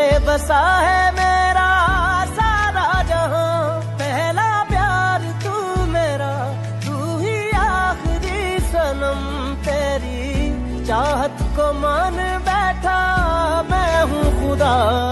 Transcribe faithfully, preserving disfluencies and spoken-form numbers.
बसा है मेरा सारा जहां, पहला प्यार तू मेरा, तू ही आखिरी सनम। तेरी चाहत को मान बैठा मैं हूँ खुदा।